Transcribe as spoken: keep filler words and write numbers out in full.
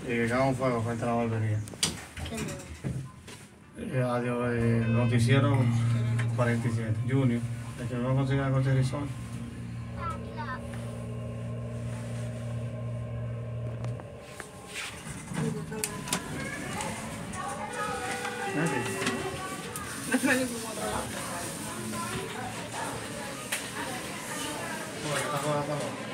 Y que caga un fuego frente a la barbería. ¿Quién Eh, adiós, eh, noticiero cuarenta y siete, Junior. El que no consigue la cotización. Bueno, está jugando.